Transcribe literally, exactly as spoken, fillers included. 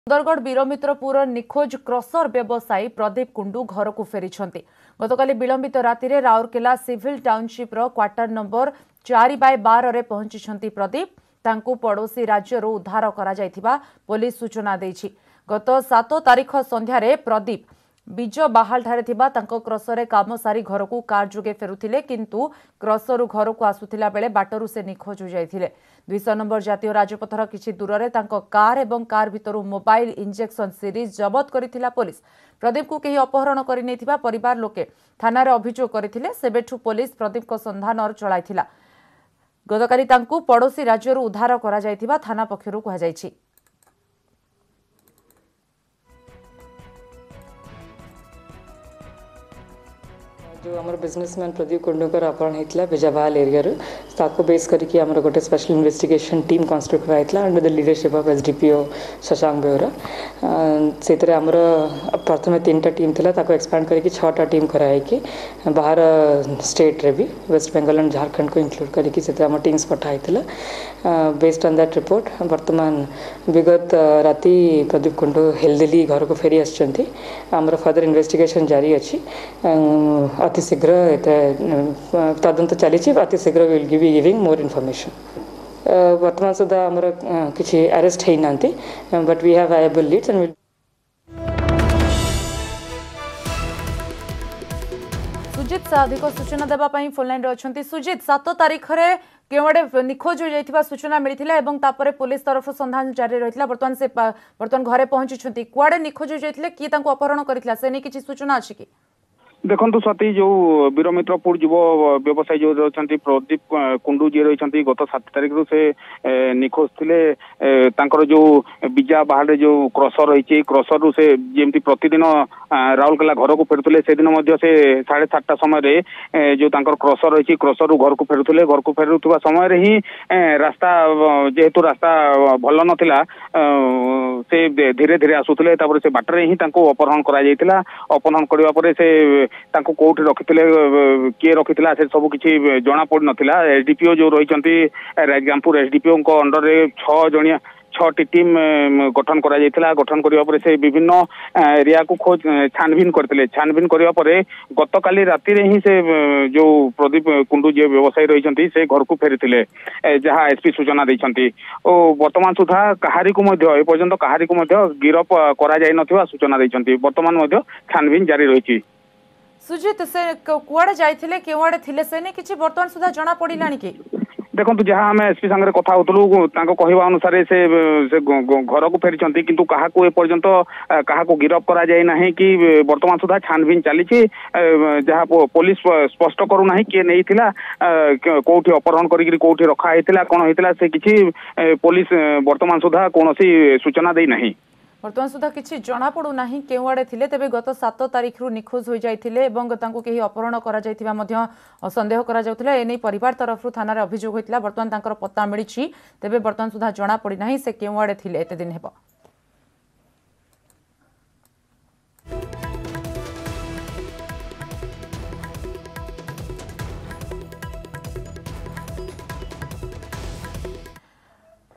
Sundargarh वीरमित्रपुर निखोज crusher व्यवसायी प्रदीप कुंडू घर को फेरी गतकाली विलंबित राति Rourkela civil township quarter number चार बाय बार रे पहुंची प्रदीप तांकु पड़ोसी राज्य उद्धार करा पुलिस सूचना देछि। गत सात तारीख संध्यारे प्रदीप बीज बाहाल ठारे थिबा तांको क्रसरे काम सारी घर को कार जुगे फेरुथिले किंतु क्रसरु घर को आसुथिला बेले बाटरू से निखोज हो जाइथिले। दुईश नंबर जातीय राजपथर किछि दूर तांको कार एवं कार भितरु मोबाइल इंजेक्शन सीरीज जबत करिथिला पुलिस। प्रदीप को केही अपहरण करि नैथिबा परिवार लोके थाना रे अभियोग करिथिले। सेबेठु पुलिस प्रदीप को संधान चलाइथिला। गतकाली तांकु पड़ोसी राज्य उद्धार करा जाइथिबा थाना पक्षरु कहा जाइछि। जो आम बिजनेसमैन प्रदीप कुंडूकर अपहरण होता बिजाबाल एरिया ताको बेस करके आम गोटे स्पेशल इन्वेस्टिगेशन टीम कन्स्टिट्यूट कराइला under the leadership of SDPO Shashank Behera से आमर प्रथम तीन टा टीम थिला ताको एक्सपैंड करके छटा टीम कराई बाहर स्टेट रे भी वेस्ट बेंगल एंड झारखंड को इंक्लूड करके से आम टीम्स पठाई बेस्ड ऑन दैट रिपोर्ट वर्तमान विगत राति प्रदीप कुंडू हेल्दीली घर को फेरी आसछंती आमर फर्दर इन्वेस्टिगेशन जारी अच्छी अति शीघ्र तदंत चली अति शीघ्र will give giving more information. वर्तमान सुधा आमर किसी अरेस्ट है ना but we have viable leads and will सुजित से अधिक सूचना देवाई फोन लाइन अच्छा। सुजित सात तारीख में केवड़े निखोज हो जाइथिबा सूचना मिलथिला एवं तापरे पुलिस तरफ संधान जारी रहितला। वर्तमान से वर्तमान घरे पहुंची कुआडे निखोज हो जाइथिले कि तांको अपहरण करितला से नहीं किछि सूचना अछि कि? देखु स्वाति जो वीरमित्रपुर युव व्यवसायी जो रही प्रदीप कुंडू जी रही गत सात तारीख रू से निखोज थे जो बीजा बाहर जो क्रसर रही क्रसर रू से जमी प्रतिदिन राउरकेला घर को फेरुले से दिन से साढ़े सातटा समय जो क्रसर रही क्रसर रू घर को फेरुले घर को फेरुवा समय ही रास्ता जेहेतु रास्ता भल नाला से धीरे धीरे आसुले से बाटर ही अपहरण करा अपहरण करने से तांको कोठी रखिथिले किए रखिथिला से सब किछि जना पड़ नथिला। एसडीपीओ जो रही राजगामपुर एसडीपीओ को अंडर रे छह जणिया छटी टीम गठन करा जायतिला। गठन करिवा परे से विभिन्न एरिया को खोज छानबीन करथिले। छानबीन करिवा परे गतकाली राति रे ही से जो प्रदीप कुंडू जे व्यवसायी रही से घर को फेरिथिले जहाँ एसपी सूचना दैछंती ओ वर्तमान सुधा कहारी को मध्य ए पर्यंत कहारी को मध्य गिरफ करा जाय नथिबा सूचना दैछंती। वर्तमान मध्य छानबीन जारी रहिछि। सुजित से कुआड़े जाइथिले केवाड़े थिले से ने किछि वर्तमान सुधा जना पड़िलानी कि? देखो जहाँ आम एसपी सांगे कथा होतलु कहवा अनुसार से घर को फेरी किंतु कहा को एपर्यंत कहा को गिरफ करा जाए ना कि वर्तमान सुधा छानबीन चली जहाँ पुलिस स्पष्ट करूना किए नहीं थिला कोठी अपहरण करी कोठी रखा होता कौन होता से किसी पुलिस वर्तमान सुधा कौन सूचना दे नहीं। वर्तमान सुधा किछि जना पड़ू नाही केवाड़े थिले तेबे गत सात तारीख रु निखोज हो जाइथिले एवं तांको केही अपहरण करा जाइथिबा मध्य संदेह करा जाउथिला। एनै परिवार तरफ रु थाना रे अभियोग होइतिला। वर्तमान तांकर पत्ता मिलिछि तेबे वर्तमान सुधा जना पड़ी नाही से केवाड़े थिले एते दिन हेबो।